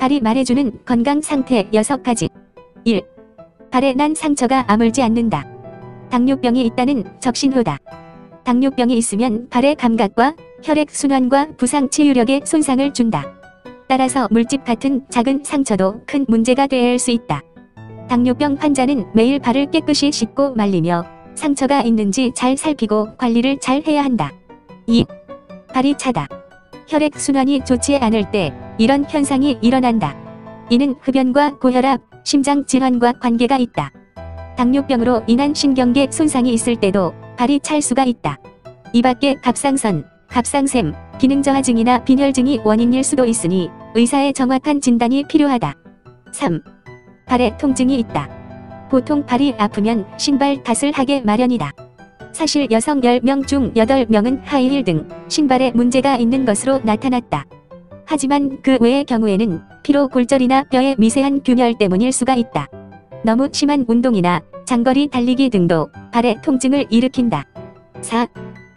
발이 말해주는 건강 상태 6가지. 1. 발에 난 상처가 아물지 않는다. 당뇨병이 있다는 적신호다. 당뇨병이 있으면 발의 감각과 혈액순환과 부상 치유력에 손상을 준다. 따라서 물집 같은 작은 상처도 큰 문제가 될 수 있다. 당뇨병 환자는 매일 발을 깨끗이 씻고 말리며 상처가 있는지 잘 살피고 관리를 잘 해야 한다. 2. 발이 차다. 혈액순환이 좋지 않을 때 이런 현상이 일어난다. 이는 흡연과 고혈압, 심장질환과 관계가 있다. 당뇨병으로 인한 신경계 손상이 있을 때도 발이 찰 수가 있다. 이 밖에 갑상선, 갑상샘, 기능저하증이나 빈혈증이 원인일 수도 있으니 의사의 정확한 진단이 필요하다. 3. 발에 통증이 있다. 보통 발이 아프면 신발 탓을 하게 마련이다. 사실 여성 10명 중 8명은 하이힐 등 신발에 문제가 있는 것으로 나타났다. 하지만 그 외의 경우에는 피로 골절이나 뼈의 미세한 균열 때문일 수가 있다. 너무 심한 운동이나 장거리 달리기 등도 발에 통증을 일으킨다. 4.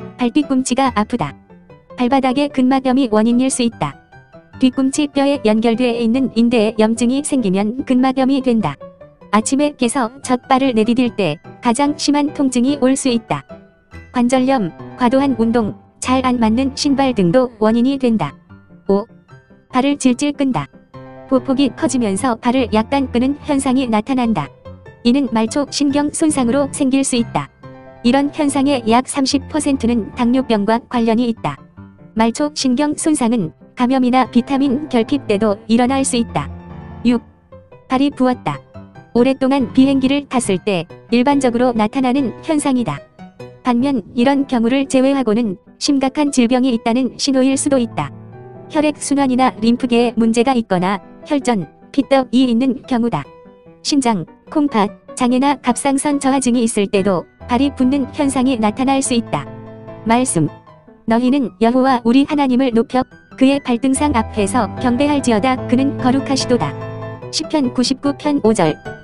발뒤꿈치가 아프다. 발바닥에 근막염이 원인일 수 있다. 뒤꿈치 뼈에 연결되어 있는 인대에 염증이 생기면 근막염이 된다. 아침에 깨서 젖발을 내디딜 때 가장 심한 통증이 올 수 있다. 관절염, 과도한 운동, 잘 안 맞는 신발 등도 원인이 된다. 5. 발을 질질 끈다. 보폭이 커지면서 발을 약간 끄는 현상이 나타난다. 이는 말초 신경 손상으로 생길 수 있다. 이런 현상의 약 30%는 당뇨병과 관련이 있다. 말초 신경 손상은 감염이나 비타민 결핍 때도 일어날 수 있다. 6. 발이 부었다. 오랫동안 비행기를 탔을 때 일반적으로 나타나는 현상이다. 반면 이런 경우를 제외하고는 심각한 질병이 있다는 신호일 수도 있다. 혈액순환이나 림프계에 문제가 있거나 혈전, 피떡이 있는 경우다. 신장, 콩팥, 장애나 갑상선 저하증이 있을 때도 발이 붓는 현상이 나타날 수 있다. 말씀. 너희는 여호와 우리 하나님을 높여 그의 발등상 앞에서 경배할지어다. 그는 거룩하시도다. 시편 99편 5절.